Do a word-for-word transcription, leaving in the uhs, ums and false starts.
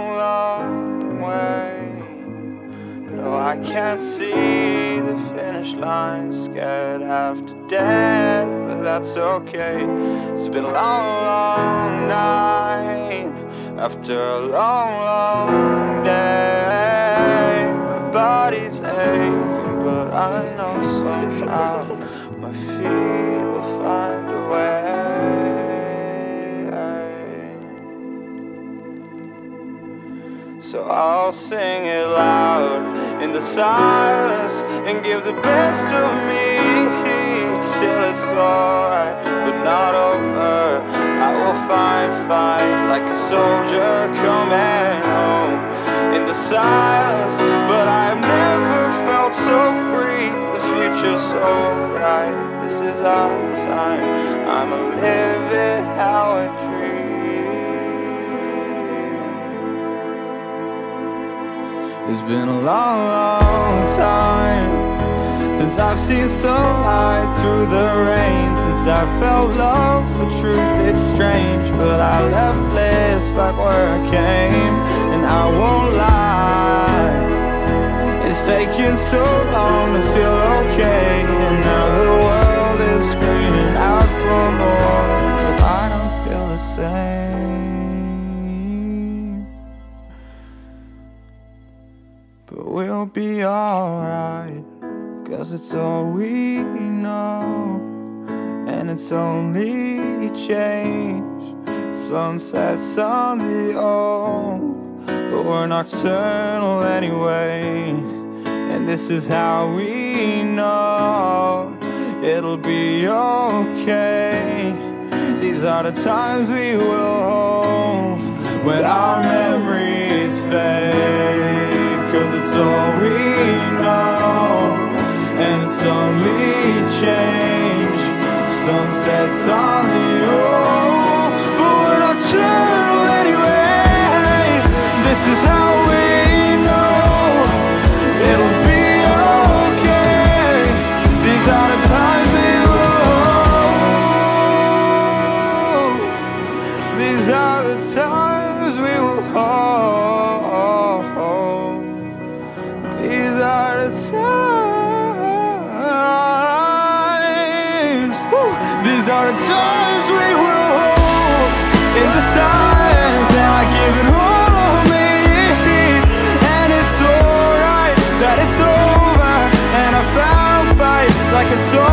long, long way. No, I can't see the finish line. Scared half to death, but that's okay. It's been a long, long night after a long, long day. My body's aching, but I know somehow my feet will find a way. So I'll sing it loud in the silence and give the best of me till it's alright, but not over. I will find fight like a soldier coming home in the silence, but I've never felt so free. The future's so bright. This is our time. I'ma live it how I dream. It's been a long, long time since I've seen sunlight through the rain, since I felt love for truth. It's strange, but I left bliss back where I came, and I won't lie, it's taken so long to feel okay. And now the world is screaming out for more, but I don't feel the same. But we'll be alright, 'cause it's all we know, and it's only change. Sunsets on the old, but we're nocturnal anyway. And this is how we know it'll be okay. These are the times we will hold when our memories fade, 'cause it's all we know, and it's only change. Sunsets on the old, but we're nocturnal anyway. This is how we know it'll be okay. These are the times we will hold. These are the times we will hold. These are the times. Woo. These are the times we will hold in the silence, and I give it all of me. And it's alright that it's over, and I found fight like a sword.